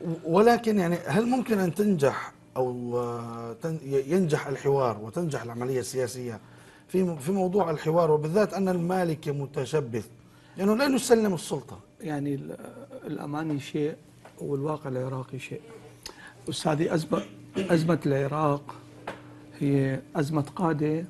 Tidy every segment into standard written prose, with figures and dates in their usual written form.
ولكن يعني هل ممكن أن تنجح أو ينجح الحوار وتنجح العملية السياسية في موضوع الحوار، وبالذات أن المالكي متشبث، لأنه لا يسلم السلطة؟ يعني الأماني شيء والواقع العراقي شيء. أستاذي، أزمة العراق هي أزمة قادة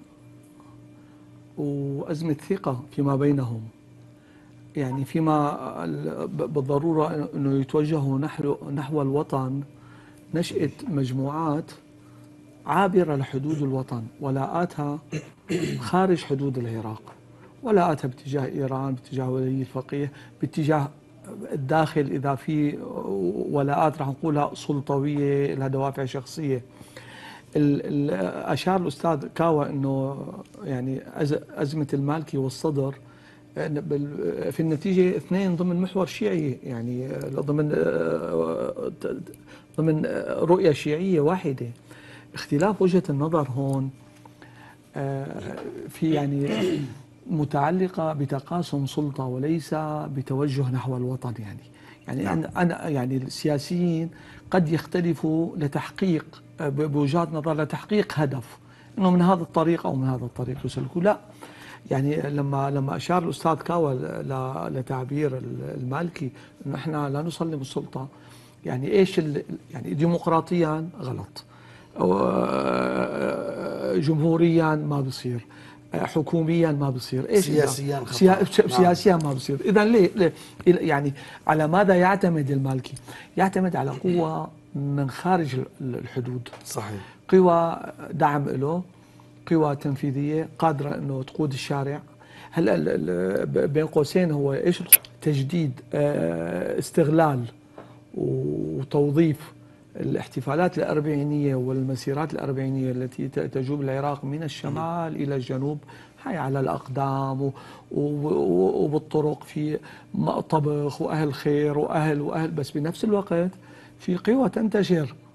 وأزمة ثقة فيما بينهم. يعني فيما بالضرورة أنه يتوجهوا نحو الوطن، نشأة مجموعات عابرة لحدود الوطن ولاءاتها خارج حدود العراق، ولاءاتها باتجاه إيران، باتجاه ولي الفقيه، باتجاه الداخل إذا في ولاءات راح نقولها سلطوية لها دوافع شخصية. أشار الأستاذ كاوى أنه يعني أزمة المالكي والصدر في النتيجة اثنين ضمن محور شيعي، يعني ضمن رؤية شيعية واحدة. اختلاف وجهة النظر هون في يعني متعلقة بتقاسم سلطة وليس بتوجه نحو الوطن. يعني نعم. أنا يعني السياسيين قد يختلفوا لتحقيق بوجهات نظر لتحقيق هدف، انه من هذا الطريق او من هذا الطريق يسلكوا. لا، يعني لما اشار الاستاذ كاوى لتعبير المالكي انه احنا لا نسلم السلطه، يعني ايش يعني ديمقراطيا غلط، جمهوريا ما بصير، حكوميا ما بصير، ايش سياسيا خطأ. نعم. سياسيا ما بصير. اذا ليه يعني على ماذا يعتمد المالكي؟ يعتمد على قوة من خارج الحدود، صحيح. قوى دعم له، قوى تنفيذية قادرة انه تقود الشارع. هلا بين قوسين هو ايش؟ تجديد، استغلال وتوظيف الاحتفالات الأربعينية والمسيرات الأربعينية التي تجوب العراق من الشمال إلى الجنوب، هاي على الأقدام وبالطرق، في طبخ وأهل خير وأهل، بس بنفس الوقت في قوى تنتشر